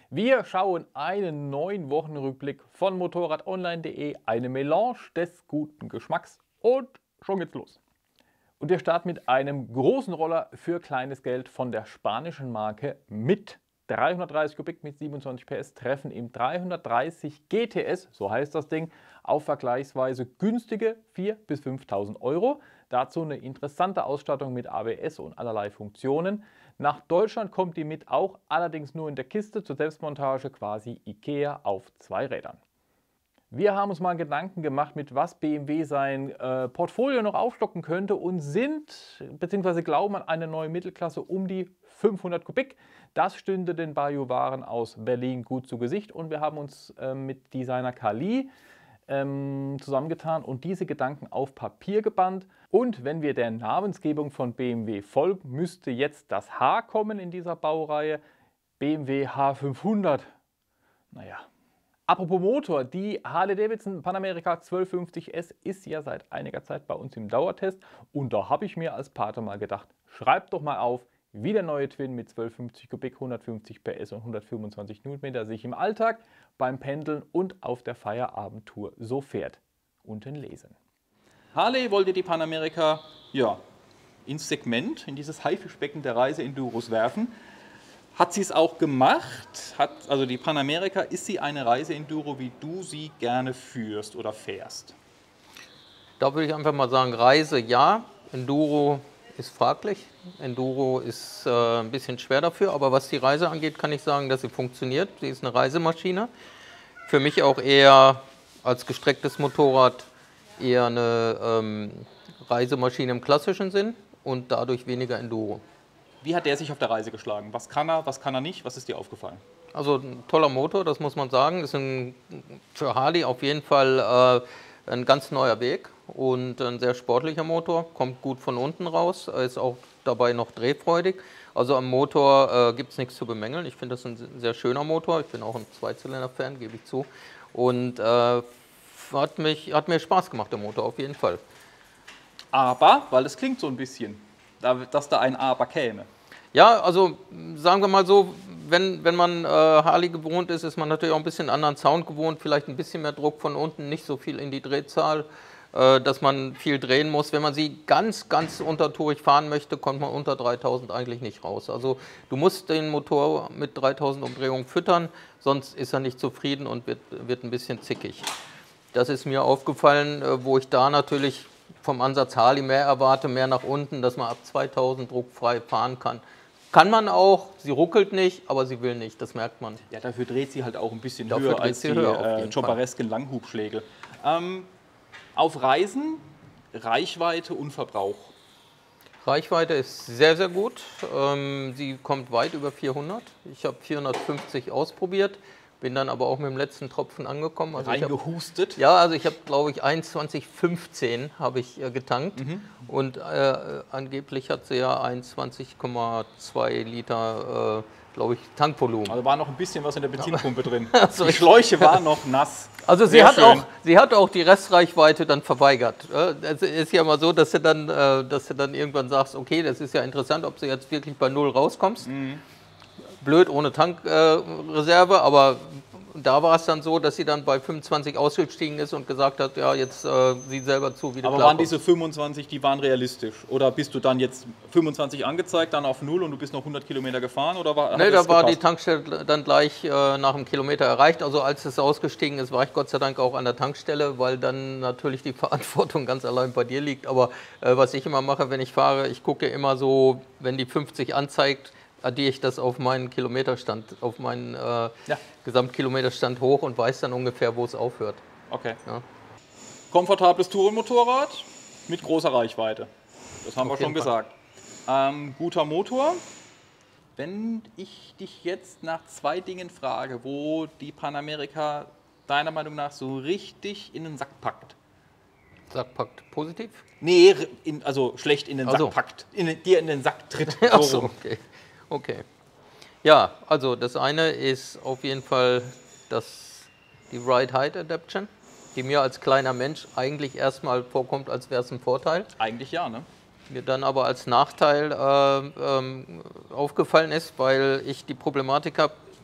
Wir schauen einen neuen Wochenrückblick von motorradonline.de, eine Melange des guten Geschmacks und schon geht's los. Und wir starten mit einem großen Roller für kleines Geld von der spanischen Marke mit 330 Kubik mit 27 PS treffen im 330 GTS, so heißt das Ding, auf vergleichsweise günstige 4.000 bis 5.000 Euro. Dazu eine interessante Ausstattung mit ABS und allerlei Funktionen. Nach Deutschland kommt die mit auch, allerdings nur in der Kiste zur Selbstmontage, quasi IKEA auf 2 Rädern. Wir haben uns mal Gedanken gemacht, mit was BMW sein Portfolio noch aufstocken könnte und sind bzw. glauben an eine neue Mittelklasse um die 500 Kubik. Das stünde den Bajuwaren aus Berlin gut zu Gesicht und wir haben uns mit Designer Kali zusammengetan und diese Gedanken auf Papier gebannt. Und wenn wir der Namensgebung von BMW folgen, müsste jetzt das H kommen in dieser Baureihe. BMW H500. Naja. Apropos Motor, die Harley-Davidson Panamericana 1250S ist ja seit einiger Zeit bei uns im Dauertest. Und da habe ich mir als Pate mal gedacht, schreibt doch mal auf, wie der neue Twin mit 1250 Kubik, 150 PS und 125 Newtonmeter sich im Alltag, beim Pendeln und auf der Feierabendtour so fährt. Unten lesen. Harley wollte die Panamericana ins Segment, in dieses Haifischbecken der Reise-Enduros werfen. Hat sie es auch gemacht? Also die Panamericana, ist sie eine Reise-Enduro, wie du sie gerne führst oder fährst? Da würde ich einfach mal sagen, Reise ja, Enduro ist fraglich. Enduro ist ein bisschen schwer dafür, aber was die Reise angeht, kann ich sagen, dass sie funktioniert. Sie ist eine Reisemaschine. Für mich auch eher als gestrecktes Motorrad eher eine Reisemaschine im klassischen Sinn und dadurch weniger Enduro. Wie hat der sich auf der Reise geschlagen? Was kann er nicht? Was ist dir aufgefallen? Also ein toller Motor, das muss man sagen. Ist für Harley auf jeden Fall ein ganz neuer Weg und ein sehr sportlicher Motor. Kommt gut von unten raus, ist auch dabei noch drehfreudig. Also am Motor gibt es nichts zu bemängeln. Ich finde das ein sehr schöner Motor. Ich bin auch ein Zweizylinder-Fan, gebe ich zu. Und hat mir Spaß gemacht, der Motor, auf jeden Fall. Aber, weil es klingt so ein bisschen, dass da ein Aber käme. Ja, also sagen wir mal so, wenn man Harley gewohnt ist, ist man natürlich auch ein bisschen anderen Sound gewohnt, vielleicht ein bisschen mehr Druck von unten, nicht so viel in die Drehzahl, dass man viel drehen muss. Wenn man sie ganz untertourig fahren möchte, kommt man unter 3000 eigentlich nicht raus. Also du musst den Motor mit 3000 Umdrehungen füttern, sonst ist er nicht zufrieden und wird ein bisschen zickig. Das ist mir aufgefallen, wo ich da natürlich vom Ansatz Harley mehr erwarte, mehr nach unten, dass man ab 2000 druckfrei fahren kann. Kann man auch, sie ruckelt nicht, aber sie will nicht, das merkt man. Ja, dafür dreht sie halt auch ein bisschen höher als die jobberesken Langhubschläge. Auf Reisen, Reichweite und Verbrauch? Reichweite ist sehr, sehr gut. Sie kommt weit über 400. Ich habe 450 ausprobiert. Bin dann aber auch mit dem letzten Tropfen angekommen. Also reingehustet? Also ich habe, glaube ich, 21,15 habe ich getankt. Und angeblich hat sie ja 21,2 Liter, glaube ich, Tankvolumen. Also war noch ein bisschen was in der Benzinpumpe drin. Also die Schläuche waren noch nass. Also sie hat auch die Restreichweite dann verweigert. Es ist ja mal so, dass du dann irgendwann sagst, okay, das ist ja interessant, ob du jetzt wirklich bei 0 rauskommst. Blöd ohne Tankreserve, aber da war es dann so, dass sie dann bei 25 ausgestiegen ist und gesagt hat, ja, jetzt sieh selber zu, wie du klarkommst. Aber waren diese 25, die waren realistisch? Oder bist du dann jetzt 25 angezeigt, dann auf 0 und du bist noch 100 Kilometer gefahren? Oder nee, da war die Tankstelle dann gleich nach einem Kilometer erreicht. Also als es ausgestiegen ist, war ich Gott sei Dank auch an der Tankstelle, weil dann natürlich die Verantwortung ganz allein bei dir liegt. Aber was ich immer mache, wenn ich fahre, ich gucke immer so, wenn die 50 anzeigt, addiere ich das auf meinen Kilometerstand, auf meinen Gesamtkilometerstand hoch und weiß dann ungefähr, wo es aufhört. Okay. Ja. Komfortables Tourenmotorrad mit großer Reichweite. Das haben wir schon gesagt. Guter Motor. Wenn ich dich jetzt nach 2 Dingen frage, wo die Panamericana deiner Meinung nach so richtig in den Sack packt. Sack packt positiv? Nee, also schlecht in den Sack packt. Dir in den Sack tritt. Ach so, okay. Okay. Ja, also das eine ist auf jeden Fall die Ride Height Adaption, die mir als kleiner Mensch eigentlich erstmal vorkommt, als wäre es ein Vorteil. Eigentlich ja, ne? Mir dann aber als Nachteil aufgefallen ist, weil ich die Problematik habe,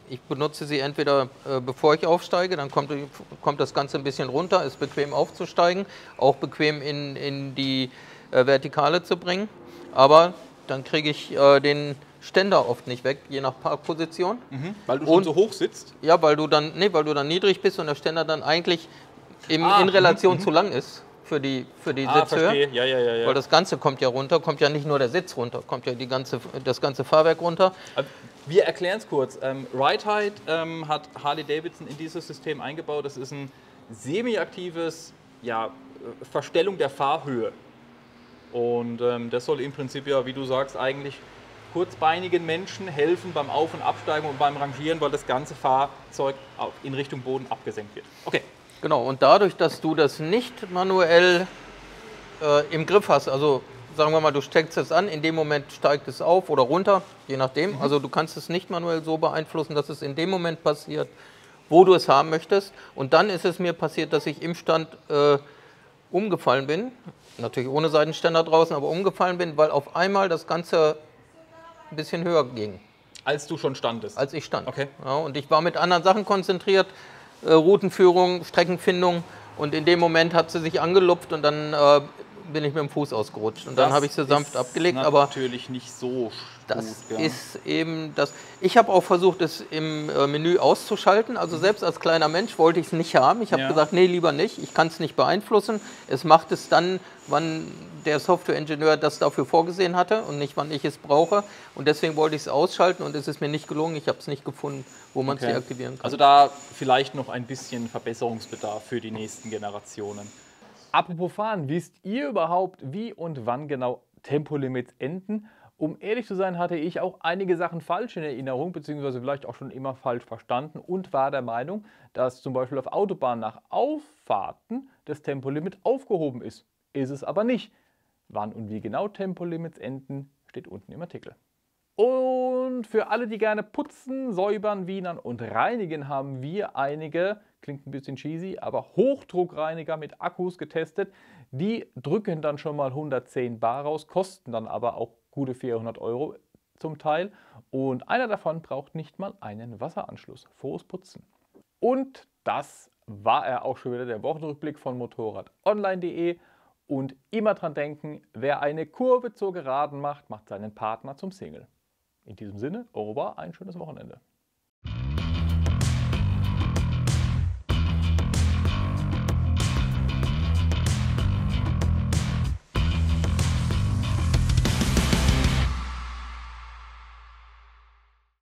Ich benutze sie entweder bevor ich aufsteige, dann kommt das Ganze ein bisschen runter, ist bequem aufzusteigen, auch bequem in die Vertikale zu bringen. Aber dann kriege ich den Ständer oft nicht weg, je nach Parkposition. Weil du schon so hoch sitzt? Ja, weil du dann niedrig bist und der Ständer dann eigentlich in Relation zu lang ist für die Sitzhöhe. Verstehe. Ja. Weil das Ganze kommt ja runter, kommt ja nicht nur der Sitz runter, kommt ja das ganze Fahrwerk runter. Wir erklären es kurz. Ride Height hat Harley-Davidson in dieses System eingebaut. Das ist ein semi-aktives Verstellung der Fahrhöhe. Und das soll im Prinzip ja, wie du sagst, eigentlich kurzbeinigen Menschen helfen beim Auf- und Absteigen und beim Rangieren, weil das ganze Fahrzeug in Richtung Boden abgesenkt wird. Okay. Genau, und dadurch, dass du das nicht manuell im Griff hast, also sagen wir mal, du steckst es an, in dem Moment steigt es auf oder runter, je nachdem. Also du kannst es nicht manuell so beeinflussen, dass es in dem Moment passiert, wo du es haben möchtest. Und dann ist es mir passiert, dass ich im Stand umgefallen bin, natürlich ohne Seitenständer draußen, aber umgefallen bin, weil auf einmal das Ganze ein bisschen höher ging. Als du schon standest? Als ich stand. Okay. Ja, und ich war mit anderen Sachen konzentriert, Routenführung, Streckenfindung, und in dem Moment hat sie sich angelupft und dann bin ich mit dem Fuß ausgerutscht und dann habe ich sie sanft abgelegt. Aber natürlich nicht so das gut, ist eben das. Ich habe auch versucht, es im Menü auszuschalten. Also selbst als kleiner Mensch wollte ich es nicht haben. Ich habe gesagt, nee, lieber nicht. Ich kann es nicht beeinflussen. Es macht es dann, wann der Softwareingenieur das dafür vorgesehen hatte und nicht, wann ich es brauche. Und deswegen wollte ich es ausschalten und es ist mir nicht gelungen. Ich habe es nicht gefunden, wo man es deaktivieren kann. Also da vielleicht noch ein bisschen Verbesserungsbedarf für die nächsten Generationen. Apropos Fahren, wisst ihr überhaupt, wie und wann genau Tempolimits enden? Um ehrlich zu sein, hatte ich auch einige Sachen falsch in Erinnerung, beziehungsweise vielleicht auch schon immer falsch verstanden und war der Meinung, dass zum Beispiel auf Autobahnen nach Auffahrten das Tempolimit aufgehoben ist. Ist es aber nicht. Wann und wie genau Tempolimits enden, steht unten im Artikel. Und für alle, die gerne putzen, säubern, wienern und reinigen, haben wir einige, klingt ein bisschen cheesy, aber Hochdruckreiniger mit Akkus getestet. Die drücken dann schon mal 110 Bar raus, kosten dann aber auch gute 400 € zum Teil. Und einer davon braucht nicht mal einen Wasseranschluss. Frohes Putzen. Und das war er auch schon wieder, der Wochenrückblick von motorradonline.de. Und immer dran denken, wer eine Kurve zur Geraden macht, macht seinen Partner zum Single. In diesem Sinne, au revoir, ein schönes Wochenende.